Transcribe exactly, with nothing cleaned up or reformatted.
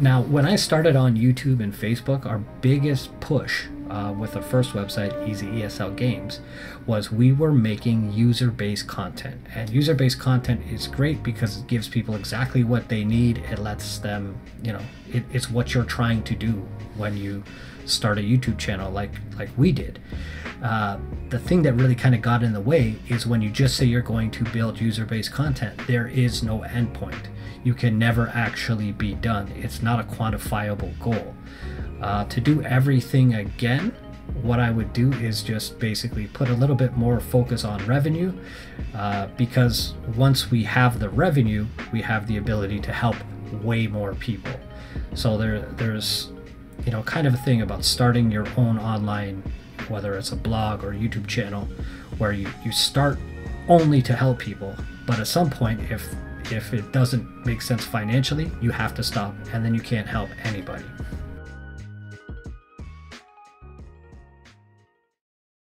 Now, when I started on YouTube and Facebook, our biggest push uh, with the first website, Easy E S L Games, was we were making user-based content. And user-based content is great because it gives people exactly what they need. It lets them, you know, it, it's what you're trying to do when you start a YouTube channel like, like we did. Uh, the thing that really kind of got in the way is when you just say you're going to build user-based content, there is no endpoint. You can never actually be done. It's not a quantifiable goal. Uh, to do everything again, what I would do is just basically put a little bit more focus on revenue, uh, because once we have the revenue, we have the ability to help way more people. So there, there's, you know, kind of a thing about starting your own online, whether it's a blog or YouTube channel, where you, you start only to help people, but at some point, if if it doesn't make sense financially, you have to stop, and then you can't help anybody.